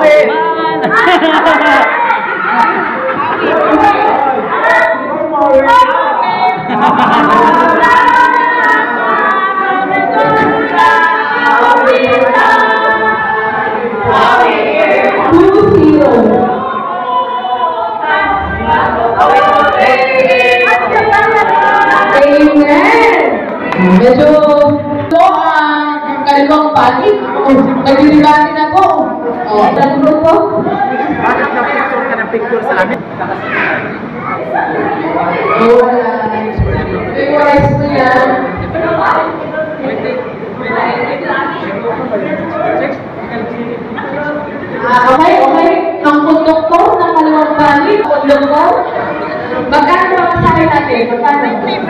Medyo kalimang panik. Nagdirigatin ako. Nagduro po. Bakit na-picture ka ng picture sa amin? Memorize ko yan. Okay. Ang kundok ko ng kalimang panik. Kundok ko. Magkano ba masahe natin? Magkano?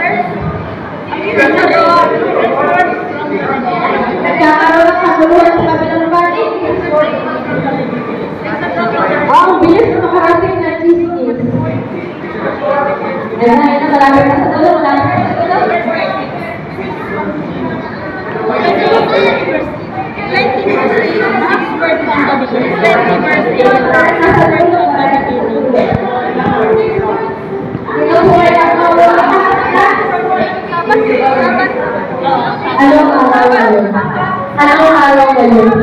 Nagkakaroon ng kaguluhan sa kabilang panig. Ang bilis na makarating na cheese. Ayan na, malapit na sa dulo, malapit na sa dulo. Anong araw ngayon?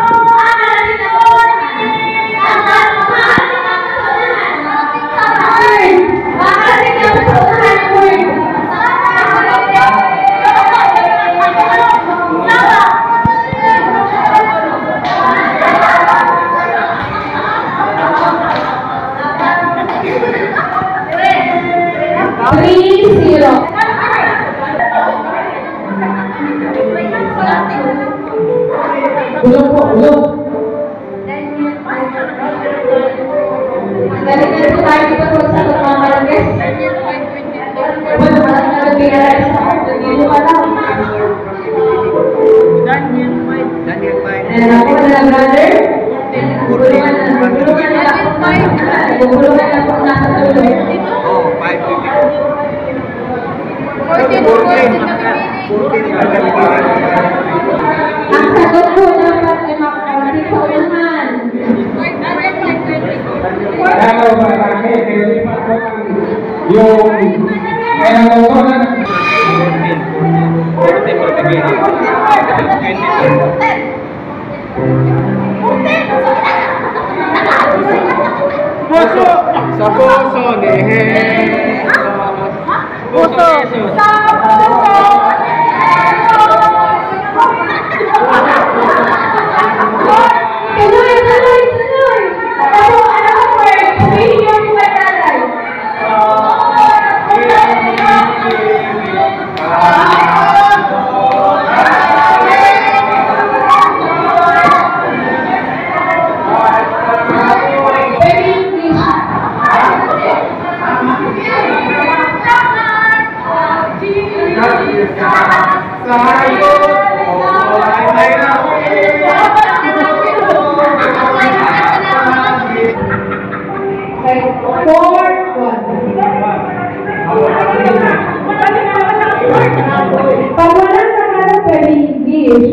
Ulog po, ulog. Galing po tayo dito po sa mga marangges. Bueno, parang nagpingaran sa ako. Nandito ka lang. Daniel 5. And ako na brother. Gulungan na lang po nasa tuloy. Oh, 5. 14. Ang sagot po dapat ay makakalapit sa unahan. Ano ba marami? Yung ano ko na puso sa puso ni Jesus. Puso sa puso. Pag walang nakalap pwede English.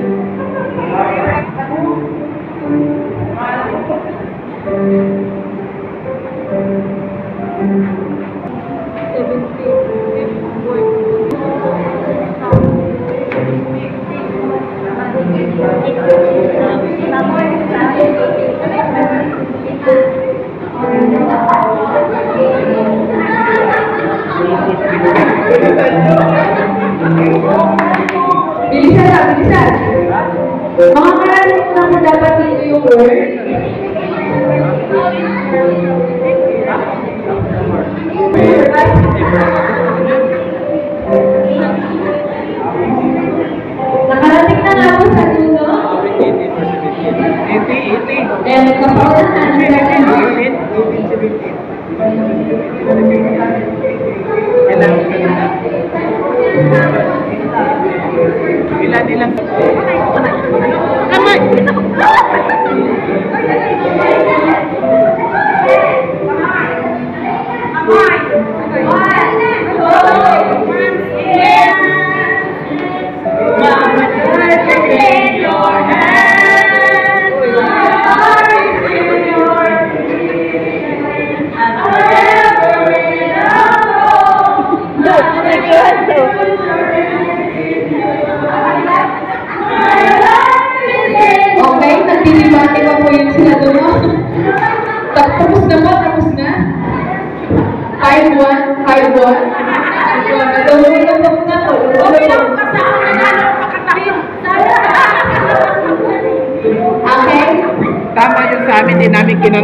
Bilisan. Mga karating na mo dapat dito yung word. Nakarating na nga po sa dulo. And kapag Ilan in your hands. yun sila doon. Tapos na ba? Tapos na? 5-1? 5-1? Nagawin na po na to. Okay lang, kasama na lalo pakatahin. Okay? Tama yun sa amin, din namin kinang...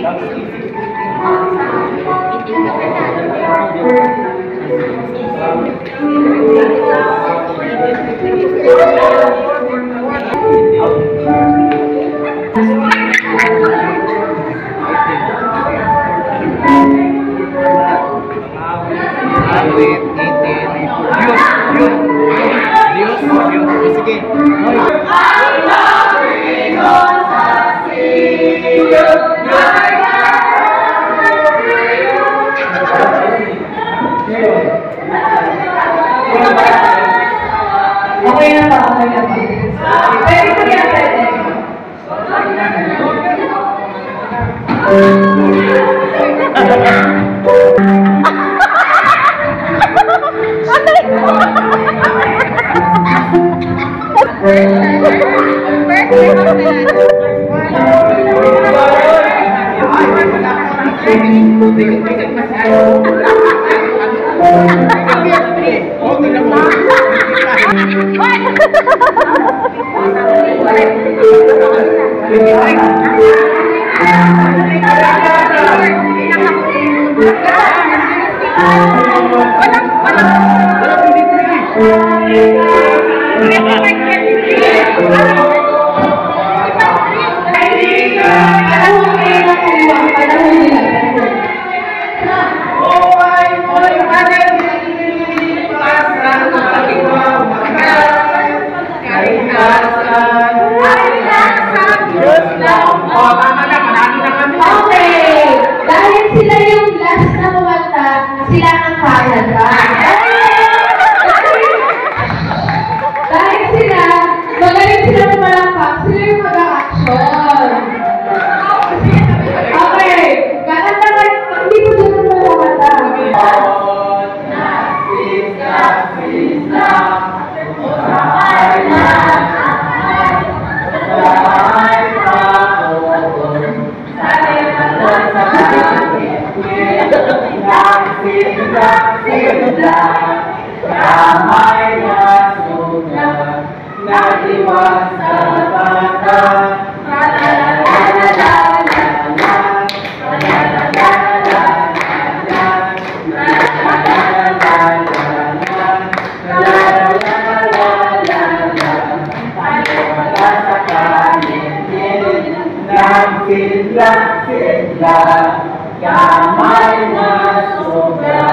Okay na ba? Okay na ba? Pwede ko yan, pwede. Okay, dahil sila yung last na kumanta, sila ang kakanta. Dahil sila, magaling sila pumalakpak, sila yung mag-a-action. Okay, kakanta ka, hindi ko dito kumanta. Sila, kamay na sobra.